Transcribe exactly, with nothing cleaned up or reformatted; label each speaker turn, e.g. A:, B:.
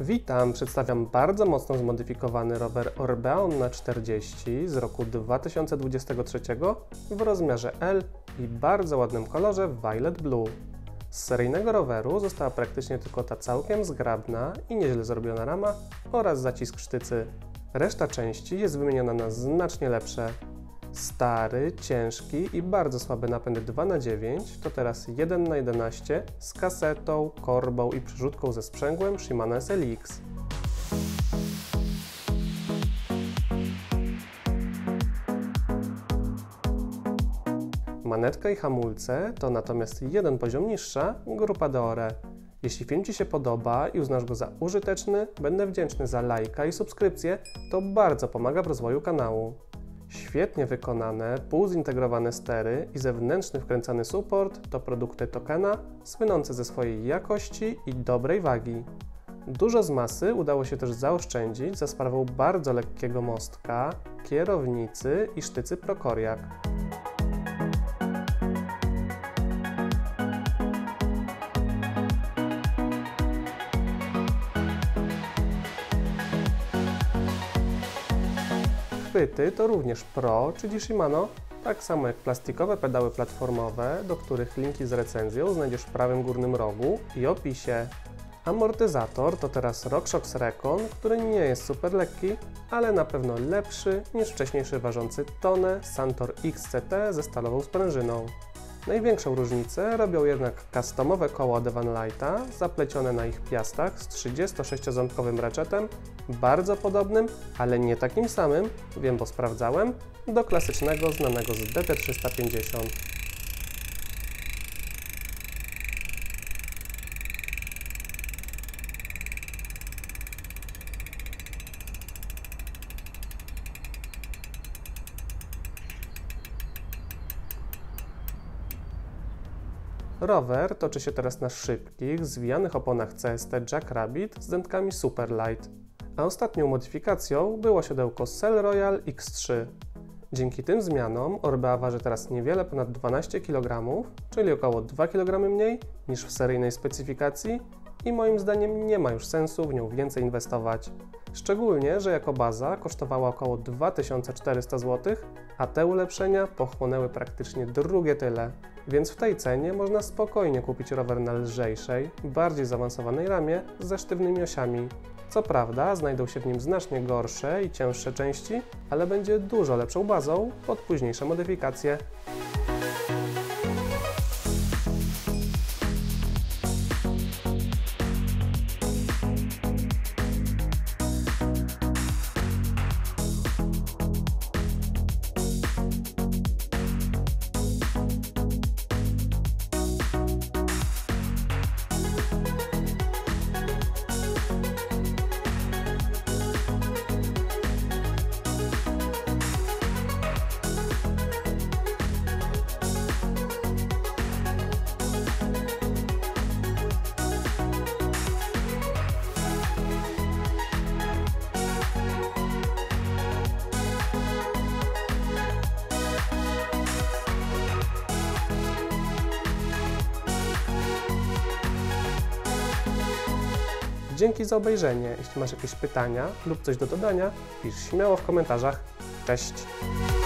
A: Witam, przedstawiam bardzo mocno zmodyfikowany rower Orbeon na czterdzieści z roku dwa tysiące dwudziestego trzeciego w rozmiarze L i bardzo ładnym kolorze Violet Blue. Z seryjnego roweru została praktycznie tylko ta całkiem zgrabna i nieźle zrobiona rama oraz zacisk sztycy. Reszta części jest wymieniona na znacznie lepsze. Stary, ciężki i bardzo słaby napęd dwa na dziewięć to teraz jeden na jedenaście z kasetą, korbą i przerzutką ze sprzęgłem Shimano S L X. Manetka i hamulce to natomiast jeden poziom niższa grupa Deore. Jeśli film Ci się podoba i uznasz go za użyteczny, będę wdzięczny za lajka i subskrypcję, to bardzo pomaga w rozwoju kanału. Świetnie wykonane, półzintegrowane stery i zewnętrzny wkręcany support to produkty Tokena, słynące ze swojej jakości i dobrej wagi. Dużo z masy udało się też zaoszczędzić za sprawą bardzo lekkiego mostka, kierownicy i sztycy Procoriac. Chwyty to również Pro, czyli Shimano, tak samo jak plastikowe pedały platformowe, do których linki z recenzją znajdziesz w prawym górnym rogu i opisie. Amortyzator to teraz RockShox Recon, który nie jest super lekki, ale na pewno lepszy niż wcześniejszy ważący tonę Santor X C T ze stalową sprężyną. Największą różnicę robią jednak customowe koła od Evanlite'a, zaplecione na ich piastach z trzydziestosześcioząbkowym ratchetem, bardzo podobnym, ale nie takim samym, wiem bo sprawdzałem, do klasycznego znanego z D T trzysta pięćdziesiąt. Rower toczy się teraz na szybkich, zwijanych oponach C S T Jackrabbit z dętkami Superlight, a ostatnią modyfikacją było siodełko Cell Royal X trzy. Dzięki tym zmianom Orbea waży teraz niewiele ponad dwanaście kilogramów, czyli około dwa kilogramy mniej niż w seryjnej specyfikacji i moim zdaniem nie ma już sensu w nią więcej inwestować. Szczególnie, że jako baza kosztowała około dwa tysiące czterysta złotych, a te ulepszenia pochłonęły praktycznie drugie tyle. Więc w tej cenie można spokojnie kupić rower na lżejszej, bardziej zaawansowanej ramie ze sztywnymi osiami. Co prawda znajdą się w nim znacznie gorsze i cięższe części, ale będzie dużo lepszą bazą pod późniejsze modyfikacje. Dzięki za obejrzenie. Jeśli masz jakieś pytania lub coś do dodania, pisz śmiało w komentarzach. Cześć!